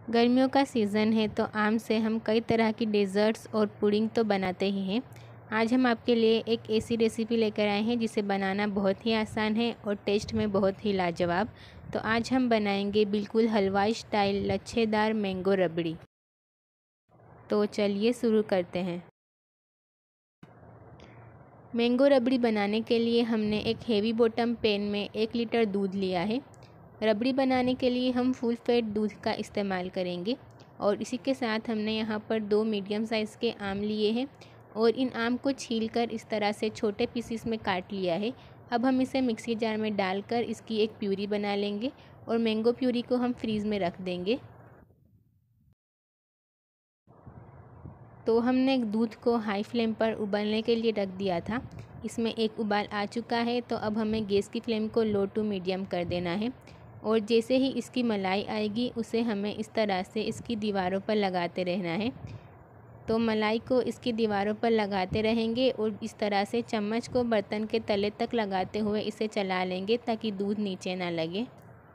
गर्मियों का सीज़न है तो आम से हम कई तरह की डेज़र्ट्स और पुडिंग तो बनाते ही हैं। आज हम आपके लिए एक ऐसी रेसिपी लेकर आए हैं जिसे बनाना बहुत ही आसान है और टेस्ट में बहुत ही लाजवाब। तो आज हम बनाएंगे बिल्कुल हलवाई स्टाइल लच्छेदार मैंगो रबड़ी। तो चलिए शुरू करते हैं। मैंगो रबड़ी बनाने के लिए हमने एक हेवी बॉटम पैन में 1 लीटर दूध लिया है। रबड़ी बनाने के लिए हम फुल फैट दूध का इस्तेमाल करेंगे और इसी के साथ हमने यहाँ पर 2 मीडियम साइज़ के आम लिए हैं और इन आम को छीलकर इस तरह से छोटे पीसीस में काट लिया है। अब हम इसे मिक्सी जार में डालकर इसकी एक प्यूरी बना लेंगे और मैंगो प्यूरी को हम फ्रीज़ में रख देंगे। तो हमने दूध को हाई फ्लेम पर उबलने के लिए रख दिया था। इसमें एक उबाल आ चुका है तो अब हमें गैस की फ्लेम को लो टू मीडियम कर देना है और जैसे ही इसकी मलाई आएगी उसे हमें इस तरह से इसकी दीवारों पर लगाते रहना है। तो मलाई को इसकी दीवारों पर लगाते रहेंगे और इस तरह से चम्मच को बर्तन के तले तक लगाते हुए इसे चला लेंगे ताकि दूध नीचे ना लगे।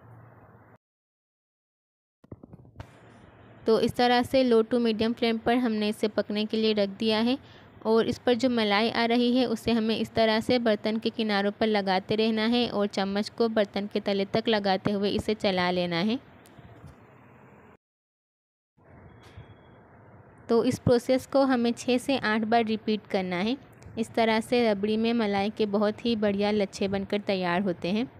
तो इस तरह से लो टू मीडियम फ्लेम पर हमने इसे पकने के लिए रख दिया है और इस पर जो मलाई आ रही है उसे हमें इस तरह से बर्तन के किनारों पर लगाते रहना है और चम्मच को बर्तन के तले तक लगाते हुए इसे चला लेना है। तो इस प्रोसेस को हमें 6 से 8 बार रिपीट करना है। इस तरह से रबड़ी में मलाई के बहुत ही बढ़िया लच्छे बनकर तैयार होते हैं।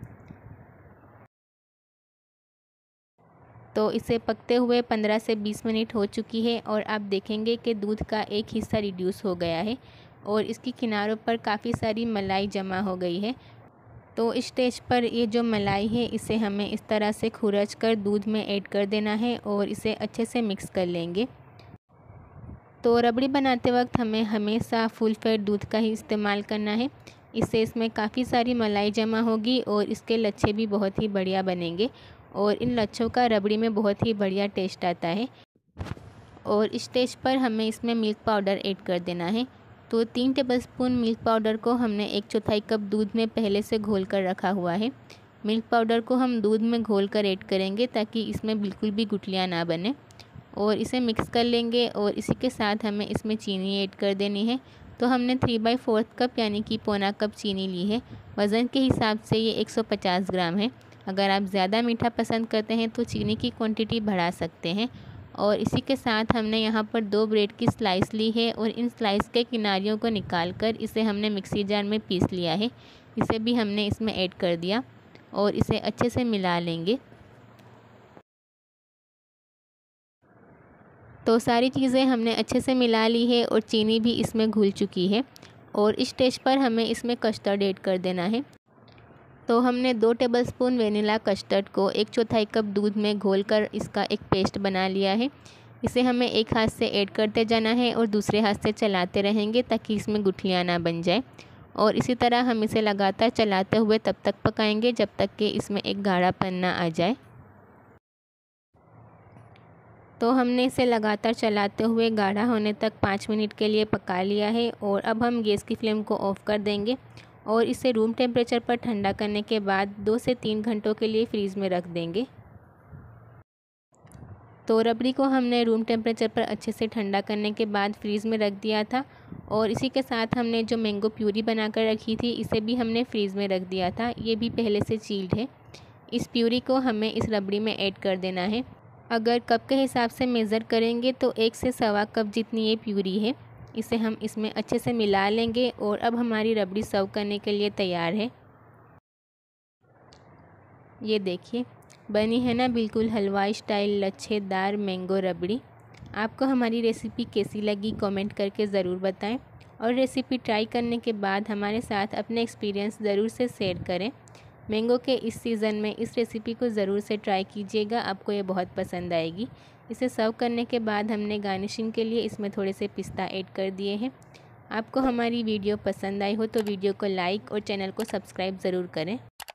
तो इसे पकते हुए 15 से 20 मिनट हो चुकी है और आप देखेंगे कि दूध का एक हिस्सा रिड्यूस हो गया है और इसकी किनारों पर काफ़ी सारी मलाई जमा हो गई है। तो इस स्टेज पर ये जो मलाई है इसे हमें इस तरह से खुरच कर दूध में ऐड कर देना है और इसे अच्छे से मिक्स कर लेंगे। तो रबड़ी बनाते वक्त हमें हमेशा फुल फैट दूध का ही इस्तेमाल करना है। इससे इसमें काफ़ी सारी मलाई जमा होगी और इसके लच्छे भी बहुत ही बढ़िया बनेंगे और इन लच्छों का रबड़ी में बहुत ही बढ़िया टेस्ट आता है। और इस स्टेज पर हमें इसमें मिल्क पाउडर ऐड कर देना है। तो 3 टेबलस्पून मिल्क पाउडर को हमने 1/4 कप दूध में पहले से घोल कर रखा हुआ है। मिल्क पाउडर को हम दूध में घोल कर ऐड करेंगे ताकि इसमें बिल्कुल भी गुठलियाँ ना बने और इसे मिक्स कर लेंगे और इसी के साथ हमें इसमें चीनी ऐड कर देनी है। तो हमने 3/4 कप यानी कि पौना कप चीनी ली है। वज़न के हिसाब से ये 150 ग्राम है। अगर आप ज़्यादा मीठा पसंद करते हैं तो चीनी की क्वांटिटी बढ़ा सकते हैं। और इसी के साथ हमने यहाँ पर 2 ब्रेड की स्लाइस ली है और इन स्लाइस के किनारियों को निकाल कर इसे हमने मिक्सी जार में पीस लिया है। इसे भी हमने इसमें ऐड कर दिया और इसे अच्छे से मिला लेंगे। तो सारी चीज़ें हमने अच्छे से मिला ली है और चीनी भी इसमें घुल चुकी है और इस स्टेज पर हमें इसमें कस्टर्ड ऐड कर देना है। तो हमने 2 टेबलस्पून वेनिला कस्टर्ड को 1/4 कप दूध में घोलकर इसका एक पेस्ट बना लिया है। इसे हमें एक हाथ से ऐड करते जाना है और दूसरे हाथ से चलाते रहेंगे ताकि इसमें गुठलियाँ ना बन जाए और इसी तरह हम इसे लगातार चलाते हुए तब तक पकाएंगे जब तक कि इसमें एक गाढ़ापन ना आ जाए। तो हमने इसे लगातार चलाते हुए गाढ़ा होने तक 5 मिनट के लिए पका लिया है और अब हम गैस की फ्लेम को ऑफ़ कर देंगे और इसे रूम टेम्परेचर पर ठंडा करने के बाद 2 से 3 घंटों के लिए फ्रीज़ में रख देंगे। तो रबड़ी को हमने रूम टेम्परेचर पर अच्छे से ठंडा करने के बाद फ्रीज़ में रख दिया था और इसी के साथ हमने जो मैंगो प्यूरी बना कर रखी थी इसे भी हमने फ्रीज़ में रख दिया था। ये भी पहले से चील्ड है। इस प्यूरी को हमें इस रबड़ी में ऐड कर देना है। अगर कप के हिसाब से मेज़र करेंगे तो 1 से सवा कप जितनी ये प्यूरी है। इसे हम इसमें अच्छे से मिला लेंगे और अब हमारी रबड़ी सर्व करने के लिए तैयार है। ये देखिए बनी है ना बिल्कुल हलवाई स्टाइल लच्छेदार मैंगो रबड़ी। आपको हमारी रेसिपी कैसी लगी कमेंट करके ज़रूर बताएं और रेसिपी ट्राई करने के बाद हमारे साथ अपने एक्सपीरियंस ज़रूर से शेयर करें। मैंगो के इस सीज़न में इस रेसिपी को ज़रूर से ट्राई कीजिएगा, आपको ये बहुत पसंद आएगी। इसे सर्व करने के बाद हमने गार्निशिंग के लिए इसमें थोड़े से पिस्ता ऐड कर दिए हैं। आपको हमारी वीडियो पसंद आई हो तो वीडियो को लाइक और चैनल को सब्सक्राइब ज़रूर करें।